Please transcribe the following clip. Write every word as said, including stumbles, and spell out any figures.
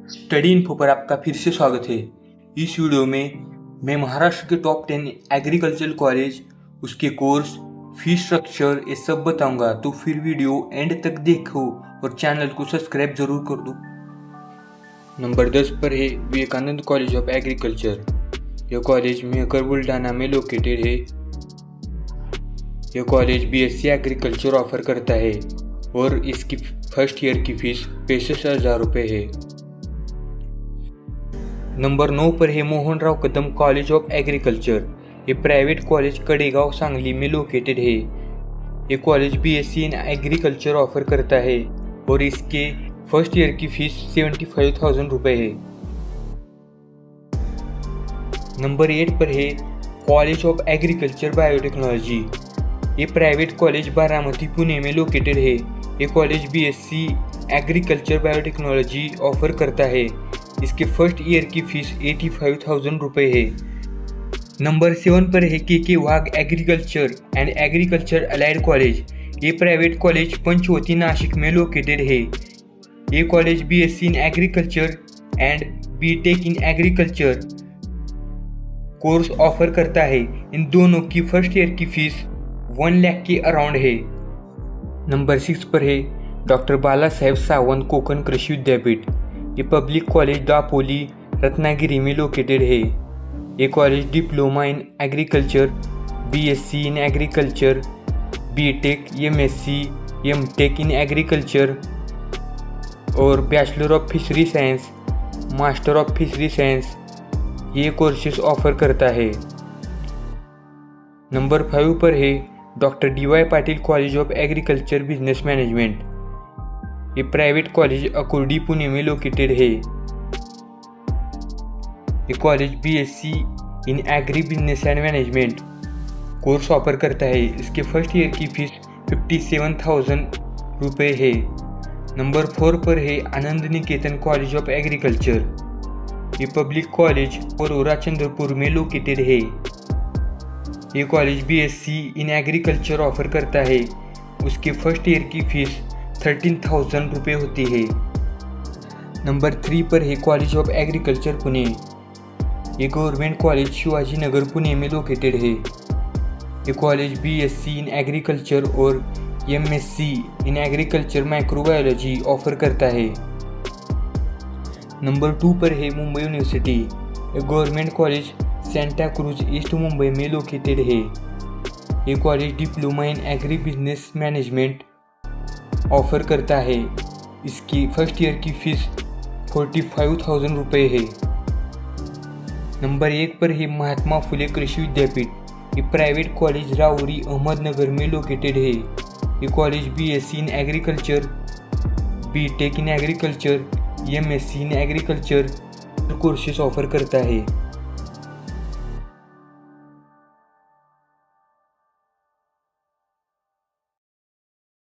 Study info पर आपका फिर से स्वागत है। इस वीडियो में मैं महाराष्ट्र के टॉप टेन एग्रीकल्चरल कॉलेज, उसके कोर्स, फीस स्ट्रक्चर ये सब बताऊंगा, तो फिर वीडियो एंड तक देखो और चैनल को सब्सक्राइब जरूर कर दो। नंबर दस पर है विवेकानंद कॉलेज ऑफ एग्रीकल्चर। यह कॉलेज मेहकर बुल्डाना में लोकेटेड है। यह कॉलेज बीएससी एग्रीकल्चर ऑफर करता है और इसकी फर्स्ट ईयर की फीस पैंसठ हजार रुपये है। नंबर नौ पर है Mohanrao Kadam college of agriculture. ये प्राइवेट कॉलेज कडेगांव सांगली में लोकेटेड है। ये college BSc in agriculture offer करता है और इसके फर्स्ट ईयर की फीस सेवेंटी फाइव थाउजेंड रुपये है। नंबर एट पर है कॉलेज ऑफ एग्रीकल्चर बायोटेक्नोलॉजी। ये प्राइवेट कॉलेज बारामती पुणे में लोकेटेड है। ये college BSc agriculture biotechnology offer करता है। इसके फर्स्ट ईयर की फीस एटी फाइव थाउजेंड रुपये है। नंबर सेवन पर है K K Wagh agriculture and agriculture allied college. ये प्राइवेट कॉलेज पंचवटी नासिक में लोकेटेड है। ये college BSc in agriculture and BTech in agriculture course offer करता है। इन दोनों की फर्स्ट ईयर की फीस वन लाख के अराउंड है। नंबर सिक्स पर है डॉक्टर बाला साहेब सावंत कोकण कृषि विद्यापीठ। ये पब्लिक कॉलेज दापोली रत्नागिरी में लोकेटेड है। ये college diploma in agriculture, BSc in agriculture, BTech, MSc, MTech in agriculture और bachelor of fishery science, master of fishery science ये कोर्सेस ऑफर करता है। नंबर फाइव पर है doctor D Y Patil college of agriculture business management. ये private college Akurdi Pune में located है। ये college BSc in agri business and management course offer करता है। इसके फर्स्ट ईयर की फीस फिफ्टी सेवन थाउजेंड रुपये है। नंबर फोर पर है Anand Niketan college of agriculture. ये पब्लिक कॉलेज औरोरा चंद्रपुर में लोकेटेड है। ये college BSc in agriculture offer करता है। उसके फर्स्ट ईयर की फीस थर्टीन थाउजेंड रुपये होती है। नंबर थ्री पर है कॉलेज ऑफ एग्रीकल्चर पुणे। ये गवर्नमेंट कॉलेज शिवाजी नगर पुणे में लोकेटेड है। ये कॉलेज बीएससी इन एग्रीकल्चर और MSc in agriculture microbiology offer करता है। नंबर टू पर है मुंबई यूनिवर्सिटी। ये government college Santa Cruz east Mumbai में लोकेटेड है। ये college diploma in agri business management offer करता है। इसकी फर्स्ट ईयर की फीस फोर्टी फाइव थाउजेंड रुपये है। नंबर एक पर है महात्मा फुले कृषि विद्यापीठ। ये प्राइवेट कॉलेज राउरी अहमदनगर में लोकेटेड है। ये college BSc in agriculture, BTech in agriculture, MSc in agriculture courses offer करता है।